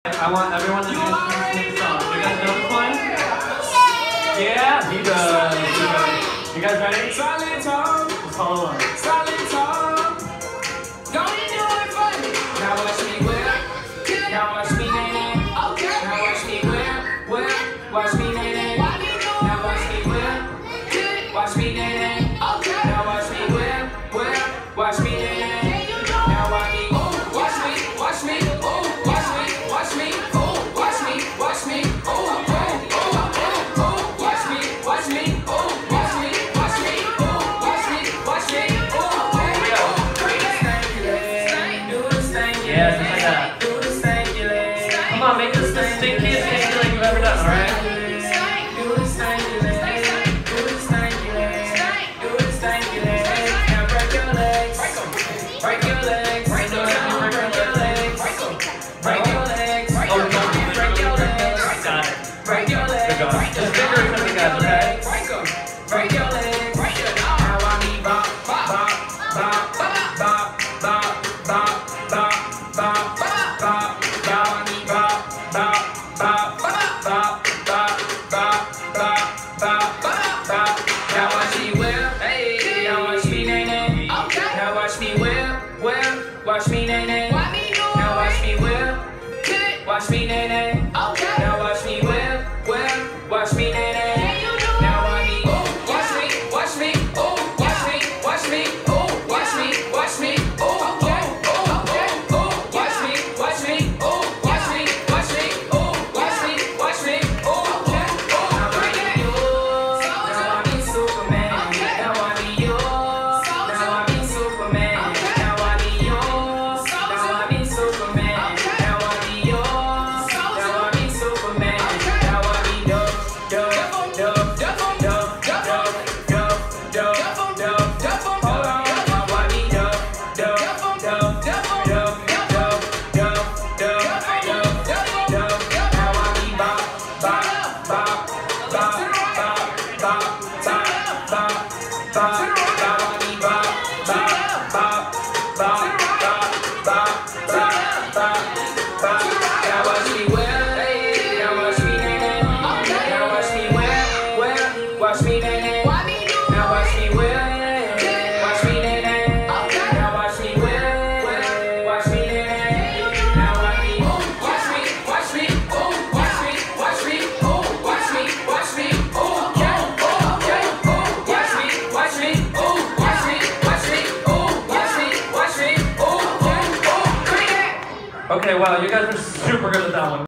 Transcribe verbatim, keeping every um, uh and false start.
I want everyone to dance this song. You guys know this one? Yeah, he does. He does. You guys ready? Silent talk. Let's call it one. Silent talk. Don't you do it for me? Now watch me whip. Now watch me nay. Okay. Now watch me whip. Whip. Watch me nay. Now watch me whip. Watch me nay. Okay. Now watch me whip. Whip. Watch me nay. Now watch me. Watch me. Watch me. Watch me. Watch me. Watch me. Watch me. Oh, oh, oh, oh. Watch me. Watch me. Oh, watch me. Watch me. Oh, watch me. Watch me. Oh, yeah, just like that. Come on, make this the stinkiest stanky you've ever done, alright? Now break your legs. Break your legs. Break your legs. Break your legs. Oh, no. Break your legs. Got it. Break your legs. Just bigger than the guys, okay? Break your legs. Now I need bop, bop, bop, bop, bop, bop, bop, bop, bop, bop. Now I need bop, bop, bop, bop, bop, bop, bop, bop, bop, bop. Now watch me whip. Hey, now watch me nay nay. Now watch me whip, whip. Watch me nay nay. Now watch me whip. Watch me nay nay. Now watch me whip, whip. Watch me nay nay. Now I need. Watch me, watch me, oh, watch me, watch me, oh, watch me, watch me, oh, oh, oh, oh, oh, watch me, watch me, oh, watch me, watch me, oh, watch me, watch me, oh, oh, oh. Now I be yours. Now I be Superman. Now I be yours. Now I be Superman. Now I be yours. Now I be Superman. Now I be yours. Now I be Superman. Now I be dub, dub, dub, dub, dub, dub, dub, dub, dub, dub. Hold on, now I be dub, dub, dub, dub, dub, dub, dub, dub, dub, dub, dub. Now I be bop, bop, bop, bop, bop, bop, bop, bop, bop. Now I be bop, bop, bop, bop, bop, bop, bop, bop, bop. Now watch me whip, hey, now watch me nay nay. Now watch me whip, whip, watch me nay nay. Now watch me whip, watch me nay nay. Now watch me whip, whip, watch me nay nay. Now I be, watch me, watch me, oh, watch me, watch me, oh, watch me, watch me, oh, yeah, oh, yeah, oh, watch me, watch me, oh, watch me, watch me, oh, watch me, watch me, oh, oh, oh, bring it. Okay, wow, you guys are super good at that one.